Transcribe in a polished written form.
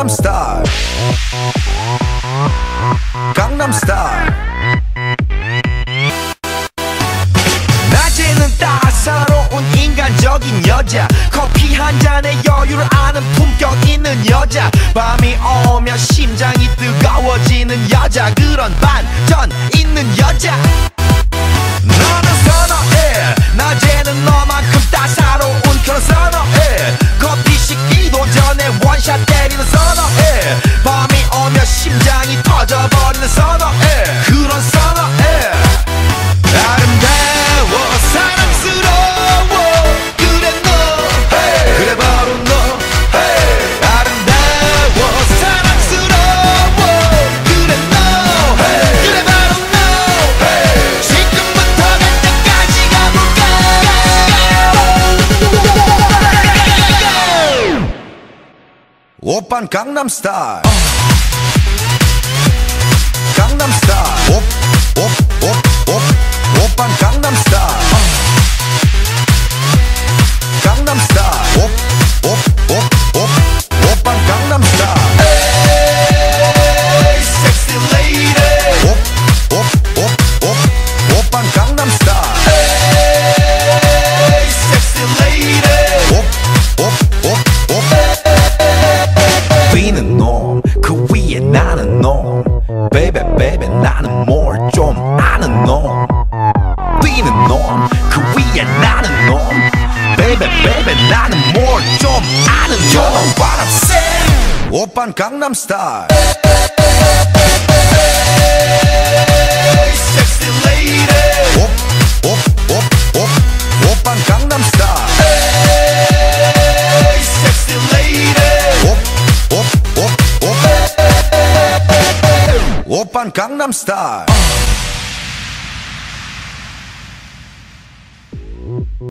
강남스타일 강남스타일 낮에는 따사로운 인간적인 여자 커피 한 잔에 여유를 아는 품격 있는 여자 밤이 오면 심장이 뜨거워지는 여자 그런 반전 있는 여자 너는 선호해 낮에는 너만큼 따사로운 그런 선호해 커피 식기도 전에 원샷 때리는 선호해 밤이 오면 심장이 터져버리는 선호해 그런 선호해 아름다워 사랑스러워 그래 너 hey. 그래 바로 너 hey. 아름다워 사랑스러워 그래 너 hey. 그래 바로 너 hey. 지금부터 갈 때까지 가볼까 오빤 강남스타일 강남스타일 오빤 강남스타일 강남스타일 오빤 강남스타일 에이 섹시 레이디 오빤 강남스타일 에이 섹시 레이디 뛰는 놈그 위에 나는 놈 Baby baby 나는 뭘 좀 아는 놈 뛰는 놈 그 위에 나는 놈 Baby baby 나는 뭘 좀 아는 놈 You know what I'm saying 오빤 강남스타일 Sexy lady 오빤 강남스타일 Sexy lady 오빤 강남스타일